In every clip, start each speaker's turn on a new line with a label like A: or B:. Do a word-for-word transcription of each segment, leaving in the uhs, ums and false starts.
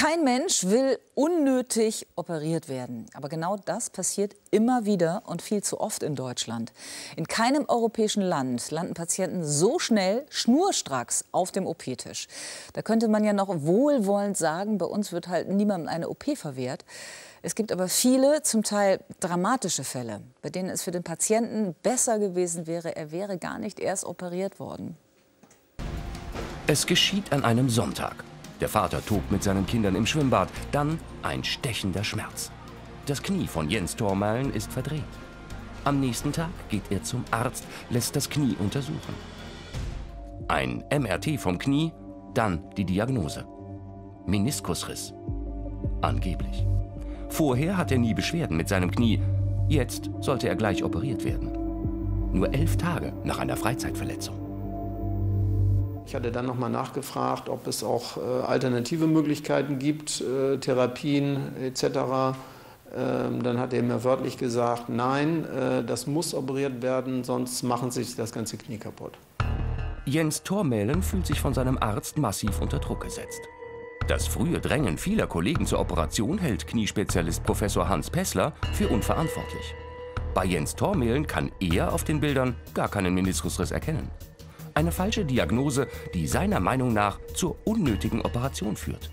A: Kein Mensch will unnötig operiert werden. Aber genau das passiert immer wieder und viel zu oft in Deutschland. In keinem europäischen Land landen Patienten so schnell schnurstracks auf dem O P-Tisch. Da könnte man ja noch wohlwollend sagen, bei uns wird halt niemandem eine O P verwehrt. Es gibt aber viele, zum Teil dramatische Fälle, bei denen es für den Patienten besser gewesen wäre, er wäre gar nicht erst operiert worden.
B: Es geschieht an einem Sonntag. Der Vater tobt mit seinen Kindern im Schwimmbad. Dann ein stechender Schmerz. Das Knie von Jens Thormalen ist verdreht. Am nächsten Tag geht er zum Arzt, lässt das Knie untersuchen. Ein M R T vom Knie, dann die Diagnose. Meniskusriss. Angeblich. Vorher hat er nie Beschwerden mit seinem Knie. Jetzt sollte er gleich operiert werden. Nur elf Tage nach einer Freizeitverletzung.
C: Ich hatte dann noch mal nachgefragt, ob es auch äh, alternative Möglichkeiten gibt, äh, Therapien et cetera. Ähm, dann hat er mir wörtlich gesagt, nein, äh, das muss operiert werden, sonst machen sich das ganze Knie kaputt.
B: Jens Thormalen fühlt sich von seinem Arzt massiv unter Druck gesetzt. Das frühe Drängen vieler Kollegen zur Operation hält Kniespezialist Professor Hans Pessler für unverantwortlich. Bei Jens Thormalen kann er auf den Bildern gar keinen Meniskusriss erkennen. Eine falsche Diagnose, die seiner Meinung nach zur unnötigen Operation führt.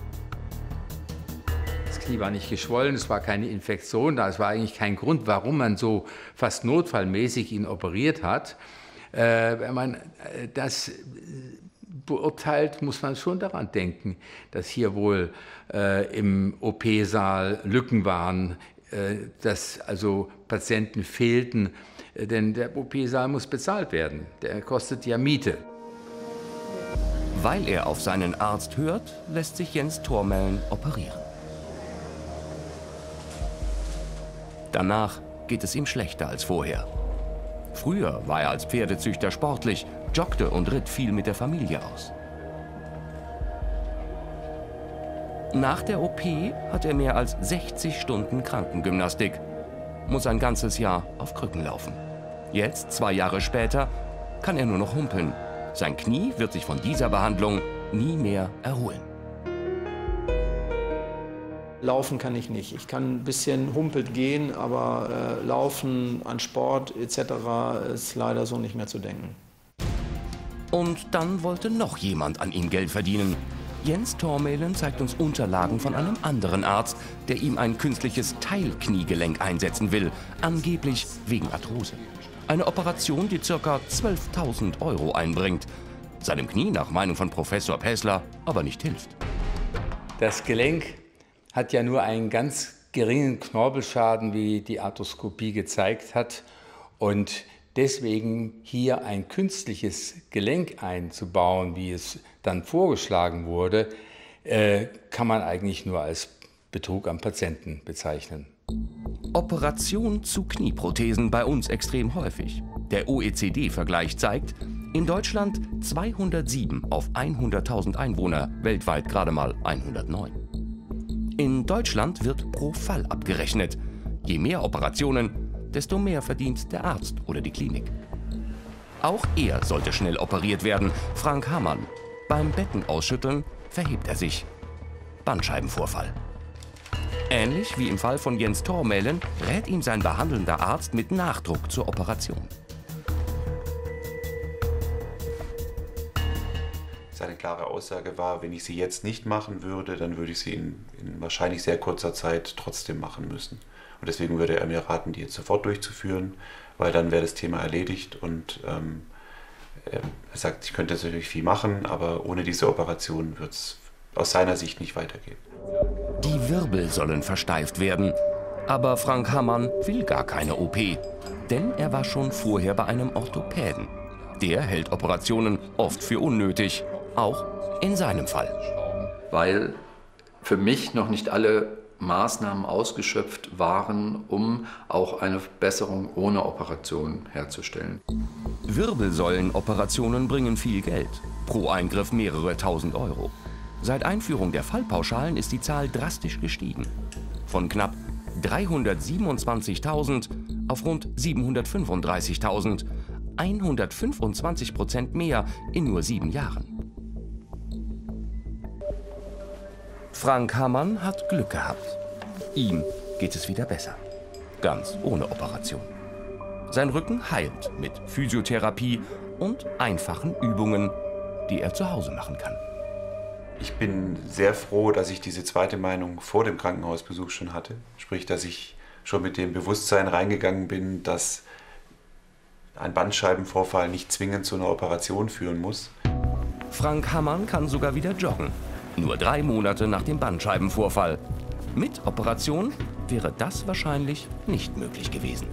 D: Das Knie war nicht geschwollen, es war keine Infektion, es war eigentlich kein Grund, warum man so fast notfallmäßig ihn operiert hat. Äh, wenn man das beurteilt, muss man schon daran denken, dass hier wohl äh, im O P-Saal Lücken waren, äh, dass also Patienten fehlten. Denn der O P-Saal muss bezahlt werden. Der kostet ja Miete.
B: Weil er auf seinen Arzt hört, lässt sich Jens Thormalen operieren. Danach geht es ihm schlechter als vorher. Früher war er als Pferdezüchter sportlich, joggte und ritt viel mit der Familie aus. Nach der O P hat er mehr als sechzig Stunden Krankengymnastik, muss ein ganzes Jahr auf Krücken laufen. Jetzt, zwei Jahre später, kann er nur noch humpeln. Sein Knie wird sich von dieser Behandlung nie mehr erholen.
C: Laufen kann ich nicht. Ich kann ein bisschen humpelt gehen, aber äh, Laufen an Sport et cetera ist leider so nicht mehr zu denken.
B: Und dann wollte noch jemand an ihm Geld verdienen. Jens Thormalen zeigt uns Unterlagen von einem anderen Arzt, der ihm ein künstliches Teilkniegelenk einsetzen will, angeblich wegen Arthrose. Eine Operation, die ca. zwölftausend Euro einbringt, seinem Knie nach Meinung von Professor Pessler aber nicht hilft.
D: Das Gelenk hat ja nur einen ganz geringen Knorpelschaden, wie die Arthroskopie gezeigt hat. Und deswegen hier ein künstliches Gelenk einzubauen, wie es dann vorgeschlagen wurde, äh, kann man eigentlich nur als Betrug am Patienten bezeichnen.
B: Operation zu Knieprothesen bei uns extrem häufig. Der O E C D-Vergleich zeigt, in Deutschland zweihundertsieben auf hunderttausend Einwohner, weltweit gerade mal hundertneun. In Deutschland wird pro Fall abgerechnet. Je mehr Operationen, desto mehr verdient der Arzt oder die Klinik. Auch er sollte schnell operiert werden. Frank Hammann. Beim Beckenausschütteln verhebt er sich. Bandscheibenvorfall. Ähnlich wie im Fall von Jens Thormalen rät ihm sein behandelnder Arzt mit Nachdruck zur Operation.
E: Seine klare Aussage war, wenn ich sie jetzt nicht machen würde, dann würde ich sie in, in wahrscheinlich sehr kurzer Zeit trotzdem machen müssen. Und deswegen würde er mir raten, die jetzt sofort durchzuführen, weil dann wäre das Thema erledigt. Und ähm, er sagt, ich könnte jetzt natürlich viel machen, aber ohne diese Operation wird es aus seiner Sicht nicht weitergehen.
B: Die Wirbel sollen versteift werden. Aber Frank Hammann will gar keine O P. Denn er war schon vorher bei einem Orthopäden. Der hält Operationen oft für unnötig. Auch in seinem Fall.
F: Weil für mich noch nicht alle Maßnahmen ausgeschöpft waren, um auch eine Besserung ohne Operation herzustellen.
B: Wirbelsäulenoperationen bringen viel Geld. Pro Eingriff mehrere tausend Euro. Seit Einführung der Fallpauschalen ist die Zahl drastisch gestiegen. Von knapp dreihundertsiebenundzwanzigtausend auf rund siebenhundertfünfunddreißigtausend. hundertfünfundzwanzig Prozent mehr in nur sieben Jahren. Frank Hammann hat Glück gehabt. Ihm geht es wieder besser. Ganz ohne Operation. Sein Rücken heilt mit Physiotherapie und einfachen Übungen, die er zu Hause machen kann.
E: Ich bin sehr froh, dass ich diese zweite Meinung vor dem Krankenhausbesuch schon hatte. Sprich, dass ich schon mit dem Bewusstsein reingegangen bin, dass ein Bandscheibenvorfall nicht zwingend zu einer Operation führen muss.
B: Frank Hammann kann sogar wieder joggen. Nur drei Monate nach dem Bandscheibenvorfall. Mit Operation wäre das wahrscheinlich nicht möglich gewesen.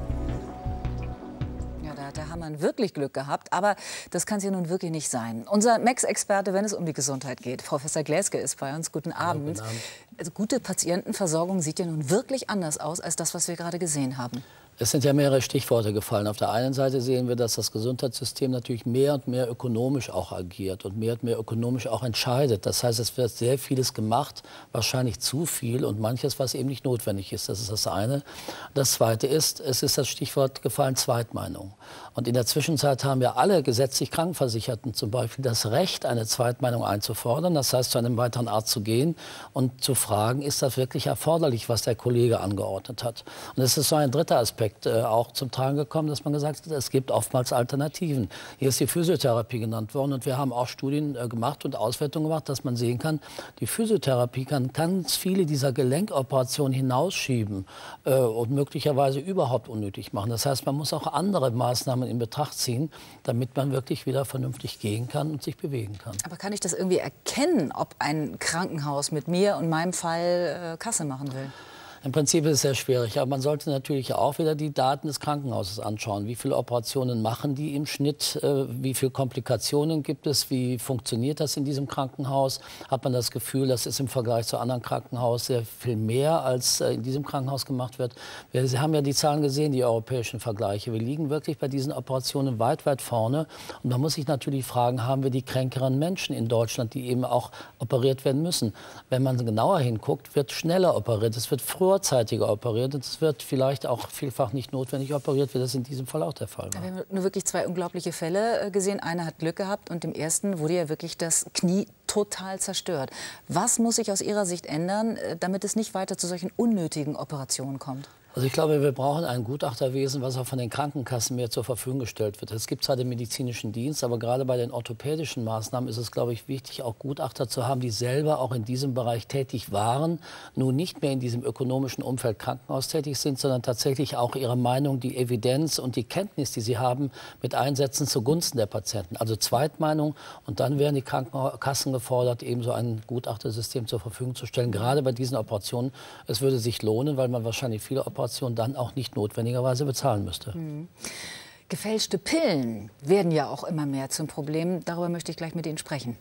A: Da haben wir wirklich Glück gehabt, aber das kann es ja nun wirklich nicht sein. Unser Max-Experte, wenn es um die Gesundheit geht, Professor Gläske, ist bei uns. Guten Abend. Guten Abend. Also, gute Patientenversorgung sieht ja nun wirklich anders aus als das, was wir gerade gesehen haben.
G: Es sind ja mehrere Stichworte gefallen. Auf der einen Seite sehen wir, dass das Gesundheitssystem natürlich mehr und mehr ökonomisch auch agiert und mehr und mehr ökonomisch auch entscheidet. Das heißt, es wird sehr vieles gemacht, wahrscheinlich zu viel und manches, was eben nicht notwendig ist. Das ist das eine. Das zweite ist, es ist das Stichwort gefallen, Zweitmeinung. Und in der Zwischenzeit haben wir alle gesetzlich Krankenversicherten zum Beispiel das Recht, eine Zweitmeinung einzufordern. Das heißt, zu einem weiteren Arzt zu gehen und zu fragen, ist das wirklich erforderlich, was der Kollege angeordnet hat. Und es ist so ein dritter Aspekt auch zum Tragen gekommen, dass man gesagt hat, es gibt oftmals Alternativen. Hier ist die Physiotherapie genannt worden und wir haben auch Studien gemacht und Auswertungen gemacht, dass man sehen kann, die Physiotherapie kann ganz viele dieser Gelenkoperationen hinausschieben äh, und möglicherweise überhaupt unnötig machen. Das heißt, man muss auch andere Maßnahmen in Betracht ziehen, damit man wirklich wieder vernünftig gehen kann und sich bewegen kann.
A: Aber kann ich das irgendwie erkennen, ob ein Krankenhaus mit mir und meinem Fall äh, Kasse machen will?
G: Im Prinzip ist es sehr schwierig, aber man sollte natürlich auch wieder die Daten des Krankenhauses anschauen. Wie viele Operationen machen die im Schnitt? Äh, wie viele Komplikationen gibt es? Wie funktioniert das in diesem Krankenhaus? Hat man das Gefühl, das ist im Vergleich zu anderen Krankenhäusern sehr viel mehr, als äh, in diesem Krankenhaus gemacht wird? Wir Sie haben ja die Zahlen gesehen, die europäischen Vergleiche. Wir liegen wirklich bei diesen Operationen weit, weit vorne. Und man muss sich natürlich fragen, haben wir die kränkeren Menschen in Deutschland, die eben auch operiert werden müssen? Wenn man genauer hinguckt, wird schneller operiert. Es wird früher vorzeitiger operiert und es wird vielleicht auch vielfach nicht notwendig operiert, wie das in diesem Fall auch der Fall war.
A: Wir haben nur wirklich zwei unglaubliche Fälle gesehen. Einer hat Glück gehabt und dem ersten wurde ja wirklich das Knie total zerstört. Was muss sich aus Ihrer Sicht ändern, damit es nicht weiter zu solchen unnötigen Operationen kommt?
G: Also ich glaube, wir brauchen ein Gutachterwesen, was auch von den Krankenkassen mehr zur Verfügung gestellt wird. Es gibt zwar den medizinischen Dienst, aber gerade bei den orthopädischen Maßnahmen ist es, glaube ich, wichtig, auch Gutachter zu haben, die selber auch in diesem Bereich tätig waren, nun nicht mehr in diesem ökonomischen Umfeld Krankenhaus tätig sind, sondern tatsächlich auch ihre Meinung, die Evidenz und die Kenntnis, die sie haben, mit einsetzen zugunsten der Patienten. Also Zweitmeinung, und dann werden die Krankenkassen gefordert, eben so ein Gutachtersystem zur Verfügung zu stellen, gerade bei diesen Operationen. Es würde sich lohnen, weil man wahrscheinlich viele Operationen dann auch nicht notwendigerweise bezahlen müsste.
A: Mhm. Gefälschte Pillen werden ja auch immer mehr zum Problem. Darüber möchte ich gleich mit Ihnen sprechen.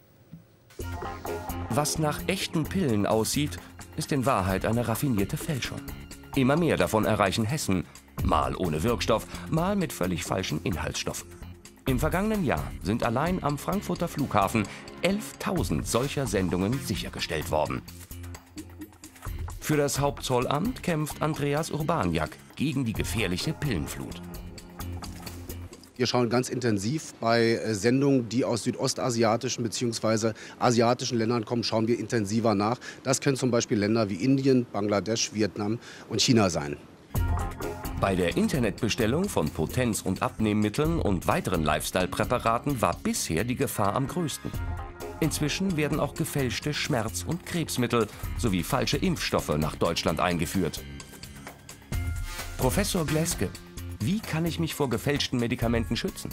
B: Was nach echten Pillen aussieht, ist in Wahrheit eine raffinierte Fälschung. Immer mehr davon erreichen Hessen, mal ohne Wirkstoff, mal mit völlig falschen Inhaltsstoffen. Im vergangenen Jahr sind allein am Frankfurter Flughafen elftausend solcher Sendungen sichergestellt worden. Für das Hauptzollamt kämpft Andreas Urbaniak gegen die gefährliche Pillenflut.
H: Wir schauen ganz intensiv bei Sendungen, die aus südostasiatischen bzw. asiatischen Ländern kommen, schauen wir intensiver nach. Das können zum Beispiel Länder wie Indien, Bangladesch, Vietnam und China sein.
B: Bei der Internetbestellung von Potenz- und Abnehmmitteln und weiteren Lifestyle-Präparaten war bisher die Gefahr am größten. Inzwischen werden auch gefälschte Schmerz- und Krebsmittel sowie falsche Impfstoffe nach Deutschland eingeführt. Professor Gläske, wie kann ich mich vor gefälschten Medikamenten schützen?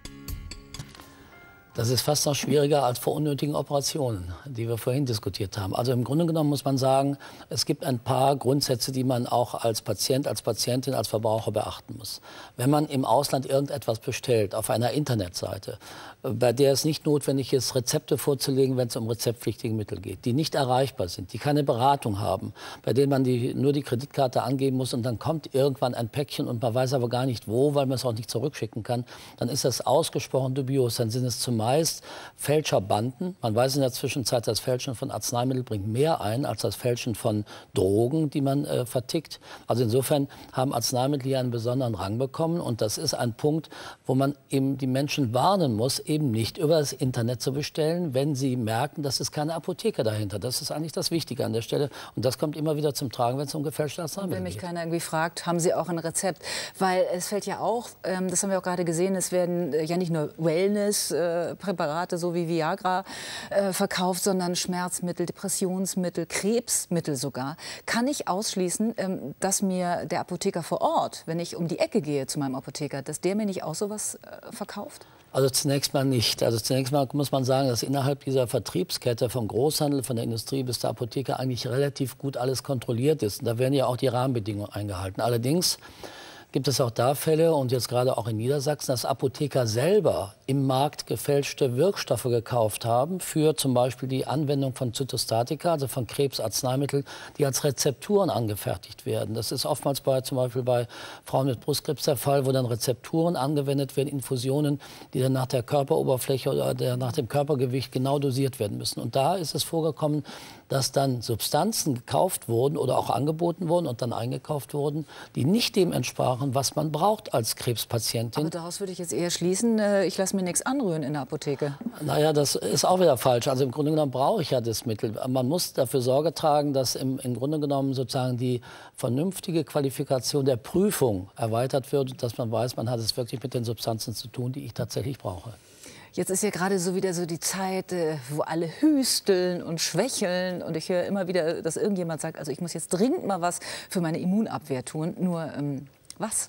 G: Das ist fast noch schwieriger als vor unnötigen Operationen, die wir vorhin diskutiert haben. Also im Grunde genommen muss man sagen, es gibt ein paar Grundsätze, die man auch als Patient, als Patientin, als Verbraucher beachten muss. Wenn man im Ausland irgendetwas bestellt, auf einer Internetseite, bei der es nicht notwendig ist, Rezepte vorzulegen, wenn es um rezeptpflichtige Mittel geht, die nicht erreichbar sind, die keine Beratung haben, bei denen man die, nur die Kreditkarte angeben muss und dann kommt irgendwann ein Päckchen und man weiß aber gar nicht wo, weil man es auch nicht zurückschicken kann, dann ist das ausgesprochen dubios. Dann sind es zumal heißt Fälscherbanden. Man weiß in der Zwischenzeit, das Fälschen von Arzneimitteln bringt mehr ein als das Fälschen von Drogen, die man äh, vertickt. Also insofern haben Arzneimittel hier einen besonderen Rang bekommen. Und das ist ein Punkt, wo man eben die Menschen warnen muss, eben nicht über das Internet zu bestellen, wenn sie merken, dass es keine Apotheke dahinter. Das ist eigentlich das Wichtige an der Stelle. Und das kommt immer wieder zum Tragen, wenn es um gefälschte Arzneimittel geht.
A: Wenn mich keiner irgendwie fragt, haben Sie auch ein Rezept? Weil es fällt ja auch, ähm, das haben wir auch gerade gesehen, es werden äh, ja nicht nur Wellness-Präparate, äh, so wie Viagra, äh, verkauft, sondern Schmerzmittel, Depressionsmittel, Krebsmittel sogar. Kann ich ausschließen, ähm, dass mir der Apotheker vor Ort, wenn ich um die Ecke gehe zu meinem Apotheker, dass der mir nicht auch sowas äh, verkauft?
G: Also zunächst mal nicht. Also zunächst mal muss man sagen, dass innerhalb dieser Vertriebskette vom Großhandel, von der Industrie bis zur Apotheke eigentlich relativ gut alles kontrolliert ist. Und da werden ja auch die Rahmenbedingungen eingehalten. Allerdings gibt es auch da Fälle, und jetzt gerade auch in Niedersachsen, dass Apotheker selber im Markt gefälschte Wirkstoffe gekauft haben für zum Beispiel die Anwendung von Zytostatika, also von Krebsarzneimitteln, die als Rezepturen angefertigt werden. Das ist oftmals bei, zum Beispiel bei Frauen mit Brustkrebs der Fall, wo dann Rezepturen angewendet werden, Infusionen, die dann nach der Körperoberfläche oder der, nach dem Körpergewicht genau dosiert werden müssen. Und da ist es vorgekommen, dass dann Substanzen gekauft wurden oder auch angeboten wurden und dann eingekauft wurden, die nicht dem entsprachen, was man braucht als Krebspatientin.
A: Aber daraus würde ich jetzt eher schließen, äh, ich lasse mir nichts anrühren in der Apotheke.
G: Naja, das ist auch wieder falsch. Also im Grunde genommen brauche ich ja das Mittel. Man muss dafür Sorge tragen, dass im, im Grunde genommen sozusagen die vernünftige Qualifikation der Prüfung erweitert wird, dass man weiß, man hat es wirklich mit den Substanzen zu tun, die ich tatsächlich brauche.
A: Jetzt ist ja gerade so wieder so die Zeit, wo alle hüsteln und schwächeln. Und ich höre immer wieder, dass irgendjemand sagt, also ich muss jetzt dringend mal was für meine Immunabwehr tun. Nur, ähm, was?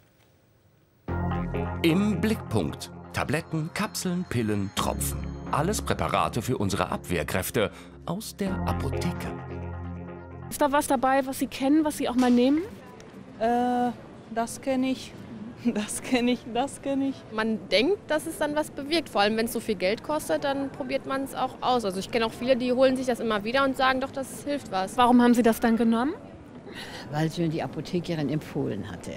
B: Im Blickpunkt. Tabletten, Kapseln, Pillen, Tropfen. Alles Präparate für unsere Abwehrkräfte aus der Apotheke.
I: Ist da was dabei, was Sie kennen, was Sie auch mal nehmen?
J: Äh, das kenne ich. Das kenne ich, das kenne ich.
K: Man denkt, dass es dann was bewirkt. Vor allem, wenn es so viel Geld kostet, dann probiert man es auch aus. Also ich kenne auch viele, die holen sich das immer wieder und sagen, doch, das hilft was.
I: Warum haben Sie das dann genommen?
L: Weil es mir die Apothekerin empfohlen hatte.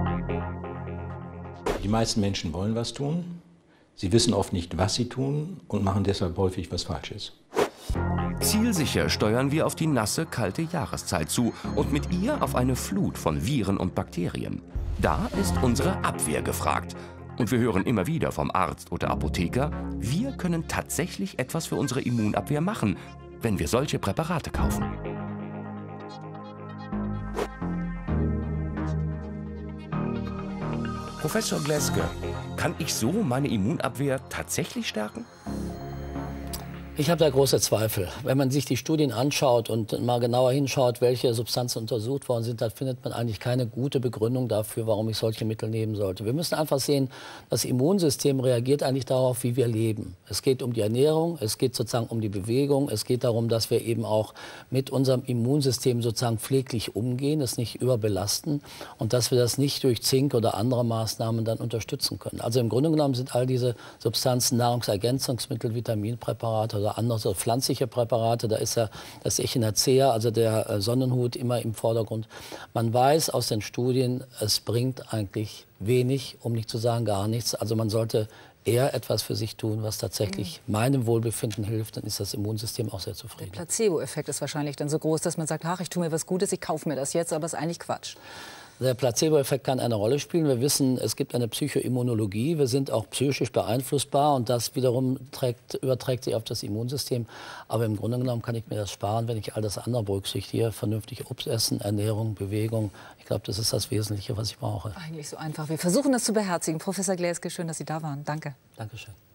M: Die meisten Menschen wollen was tun. Sie wissen oft nicht, was sie tun und machen deshalb häufig was Falsches.
B: Zielsicher steuern wir auf die nasse, kalte Jahreszeit zu und mit ihr auf eine Flut von Viren und Bakterien. Da ist unsere Abwehr gefragt. Und wir hören immer wieder vom Arzt oder Apotheker, wir können tatsächlich etwas für unsere Immunabwehr machen, wenn wir solche Präparate kaufen. Professor Gläske, kann ich so meine Immunabwehr tatsächlich stärken?
G: Ich habe da große Zweifel. Wenn man sich die Studien anschaut und mal genauer hinschaut, welche Substanzen untersucht worden sind, dann findet man eigentlich keine gute Begründung dafür, warum ich solche Mittel nehmen sollte. Wir müssen einfach sehen, das Immunsystem reagiert eigentlich darauf, wie wir leben. Es geht um die Ernährung, es geht sozusagen um die Bewegung, es geht darum, dass wir eben auch mit unserem Immunsystem sozusagen pfleglich umgehen, es nicht überbelasten und dass wir das nicht durch Zink oder andere Maßnahmen dann unterstützen können. Also im Grunde genommen sind all diese Substanzen Nahrungsergänzungsmittel, Vitaminpräparate oder andere so pflanzliche Präparate, da ist ja das Echinacea, also der Sonnenhut, immer im Vordergrund. Man weiß aus den Studien, es bringt eigentlich wenig, um nicht zu sagen gar nichts. Also man sollte eher etwas für sich tun, was tatsächlich mhm. meinem Wohlbefinden hilft, dann ist das Immunsystem auch sehr zufrieden.
A: Der Placebo-Effekt ist wahrscheinlich dann so groß, dass man sagt, ach, ich tue mir was Gutes, ich kaufe mir das jetzt, aber es ist eigentlich Quatsch.
G: Der Placebo-Effekt kann eine Rolle spielen. Wir wissen, es gibt eine Psychoimmunologie. Wir sind auch psychisch beeinflussbar und das wiederum trägt, überträgt sich auf das Immunsystem. Aber im Grunde genommen kann ich mir das sparen, wenn ich all das andere berücksichtige. Vernünftig Obst essen, Ernährung, Bewegung. Ich glaube, das ist das Wesentliche, was ich brauche.
A: Eigentlich so einfach. Wir versuchen das zu beherzigen. Professor Gläske, schön, dass Sie da waren. Danke.
G: Dankeschön.